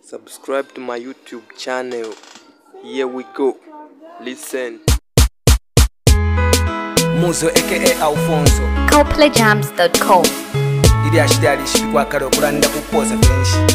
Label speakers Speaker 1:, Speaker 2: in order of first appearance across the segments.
Speaker 1: Subscribe to my YouTube channel. Here we go. Listen.
Speaker 2: Muzo aka Alfonso.
Speaker 3: CoPlayJams.com.
Speaker 2: Ili ashitari shikwa karo kuranda kupoza fenshi.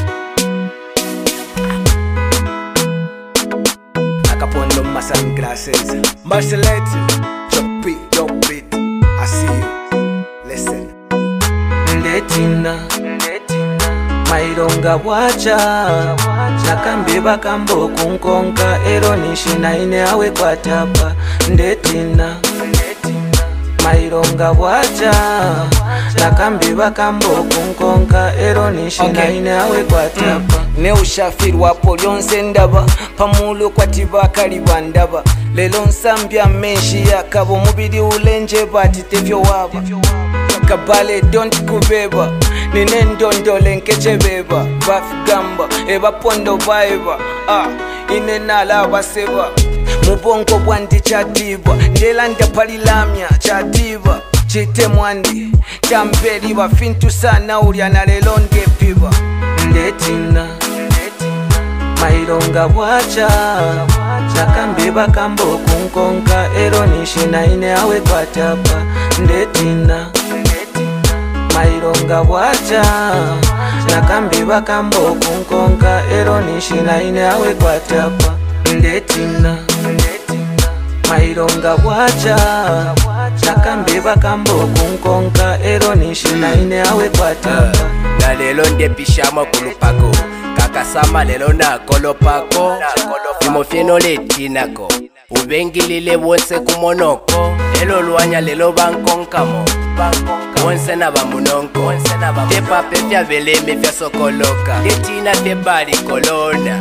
Speaker 2: Akapondo my sunglasses. Marcelette, chop it. I see you. Listen. Ndetina. Maironga wacha nakambe bakambo kunkonka ero nishina ine awe kwa tapa ndetina Maironga wacha nakambe bakambo kunkonka ero nishina ine awe kwa tapa ne ushafiri wapo lyonse ndaba pamulu kwa tibakali bandaba lelo nsambya menshi yakabo mubiri ulenje batitevyo waba kabale don't kubeba nine ndondole nkechebeba bafigamba ebapondo baiba inenala baseba mubongo bwandi chadiba ndela ndapalilamya chadiba chite mwandi chambeli bafintu sana ulyana lelo ndepiba ndetina Maironga wacha nakambe bakambo kunkonka ero nishina ine awe kwa tapa ndetina Maironga wacha nakambe bakambo kunkonka ero nishina ine awe kwa tapa ndetina Maironga wacha nakambe bakambo kunkonka ero nishina ine awe kwa tapa
Speaker 4: na lelo ndepishama kulupako kakasama lelo na kolopako imofyeno letinako ubengilile wonse kumonoko elo luanya lelo bankonkamo wonse na bamunonko tepape fya veleme fya sokoloka letina tebali kolona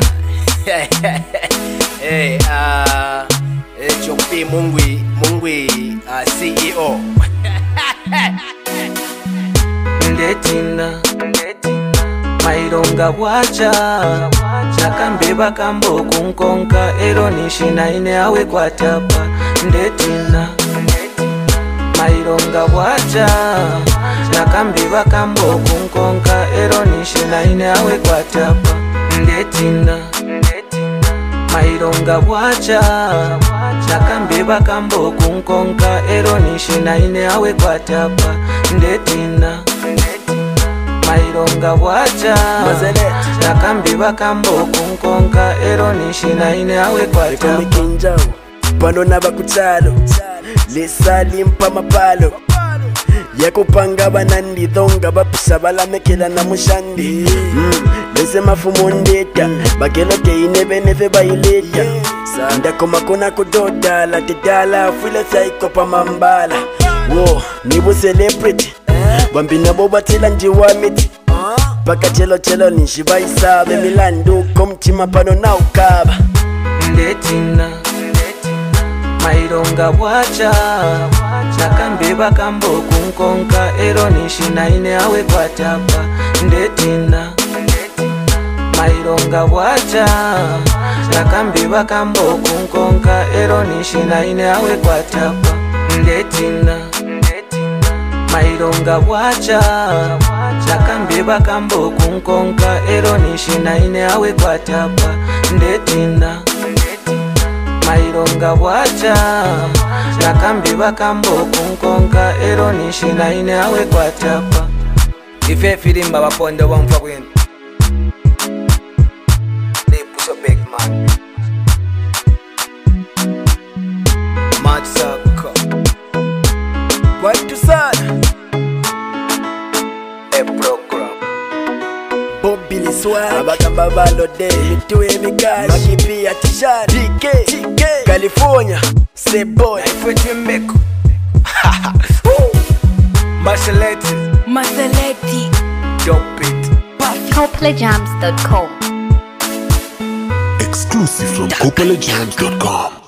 Speaker 4: hey, chopi mungwi CEO
Speaker 2: ndetina Maironga wacha nakambe bakambo kunkonka ero nishina ine awe kwa tapa ndetina Maironga wacha nakambe bakambo kunkonka ero nishina ine awe kwa tapa ndetina Maironga wacha nakambe bakambo kunkonka ero nishina ine awe kwa tapa ndetina Maironga wacha nakambe bakambo kunkonka ero nishina ine awe kwa tapa
Speaker 4: kinjao pano na bakuchalo lesali mpa mapalo yakupanga banandi dhonga bapisha balamekela na mushandi lese mafumo ndeta bakelo keine benefe baileta ndakoma kona kudoda la tedala file saiko pa mambala wo nibu celebrity bambina bo batela njiwa miti paka chelo nishibayisabe milandu komtima pano na ukaba
Speaker 2: ndetina Maironga wacha nakambe bakambo kunkonka ero nishina ine awe kwa tapa ndetina Maironga wacha nakambe bakambo kunkonka ero nishina ine awe kwa tapa ndetina Maironga wacha nakambe bakambo kunkonka ero nishina ine awe kwa tapa ndetina Maironga wacha nakambe bakambo kunkonka ero nishina ine awe kwa tapa ife filimba bapondo bamfa kwenu they push a big man Matsaka what to say a program
Speaker 4: Bobby Liswa abagamba balode mituwe mikali makipia tishari TK California say boy
Speaker 2: ifwe meko Marcelette Drop it
Speaker 3: CoPlayJams.com.
Speaker 5: Exclusive from CoPlayJams.com.